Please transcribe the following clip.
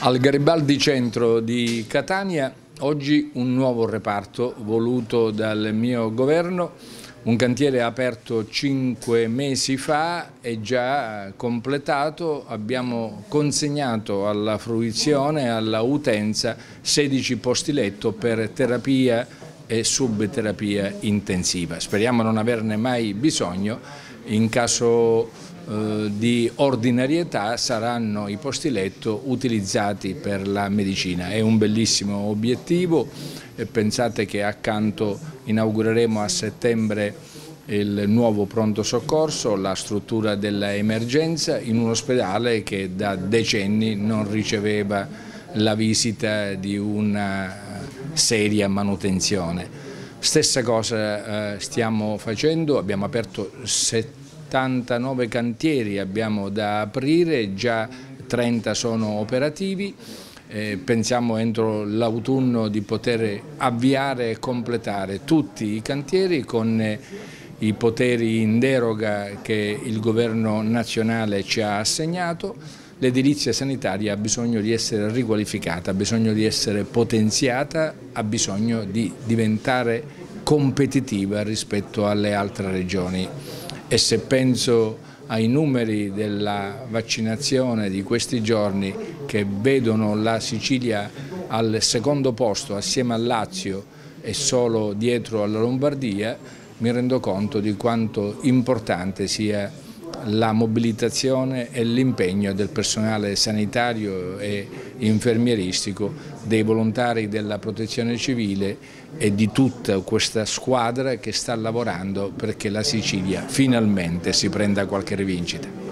Al Garibaldi Centro di Catania oggi un nuovo reparto voluto dal mio governo, un cantiere aperto 5 mesi fa e già completato. Abbiamo consegnato alla fruizione, alla utenza, 16 posti letto per terapia e subterapia intensiva. Speriamo non averne mai bisogno. In caso di ordinarietà saranno i posti letto utilizzati per la medicina. È un bellissimo obiettivo e pensate che accanto inaugureremo a settembre il nuovo pronto soccorso, la struttura dell'emergenza in un ospedale che da decenni non riceveva la visita di una seria manutenzione. Stessa cosa stiamo facendo, abbiamo aperto 79 cantieri abbiamo da aprire, già 30 sono operativi. Pensiamo entro l'autunno di poter avviare e completare tutti i cantieri con i poteri in deroga che il governo nazionale ci ha assegnato. L'edilizia sanitaria ha bisogno di essere riqualificata, ha bisogno di essere potenziata, ha bisogno di diventare competitiva rispetto alle altre regioni. E se penso ai numeri della vaccinazione di questi giorni che vedono la Sicilia al secondo posto assieme al Lazio e solo dietro alla Lombardia, mi rendo conto di quanto importante sia la mobilitazione e l'impegno del personale sanitario e infermieristico, dei volontari della Protezione Civile e di tutta questa squadra che sta lavorando perché la Sicilia finalmente si prenda qualche rivincita.